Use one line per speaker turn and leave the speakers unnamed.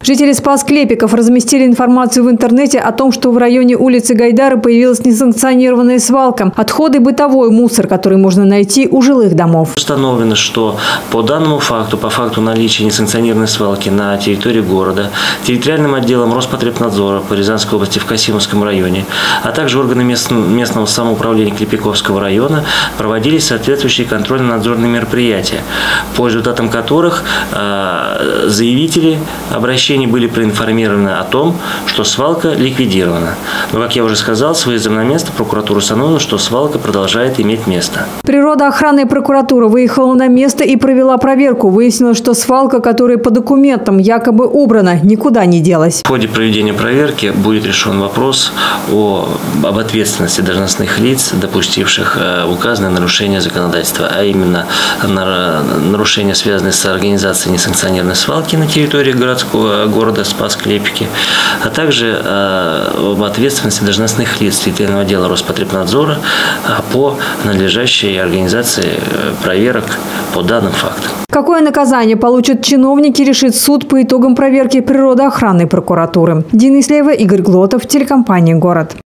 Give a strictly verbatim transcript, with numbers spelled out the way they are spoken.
Жители Спас-Клепиков разместили информацию в интернете о том, что в районе улицы Гайдара появилась несанкционированная свалка. Отходы, бытовой мусор, который можно найти у жилых домов.
Установлено, что по данному факту, по факту наличия несанкционированной свалки на территории города, территориальным отделом Роспотребнадзора по Рязанской области в Касимовском районе, а также органы местного самоуправления Клепиковского района проводились соответствующие контрольно-надзорные мероприятия, по результатам которых э, заявители обращений были проинформированы о том, что свалка ликвидирована. Но, как я уже сказал, с выездом на место прокуратура установила, что свалка продолжает иметь место.
Природоохранная прокуратура выехала на место и провела проверку. Выяснилось, что свалка, которая по документам якобы убрана, никуда не делась.
В ходе проведения проверки будет решен вопрос о, об ответственности должностных лиц, допустивших указанное нарушение законодательства, а именно нарушения, связанные с организацией несанкционированной свалки на территории городского города Спас-Клепики, а также об ответственности должностных лиц территориального отдела Роспотребнадзора по надлежащей организации проверок по данным фактам.
Какое наказание получат чиновники, решит суд по итогам проверки природоохранной прокуратуры. Дина Ислеева, Игорь Глотов, телекомпания «Город».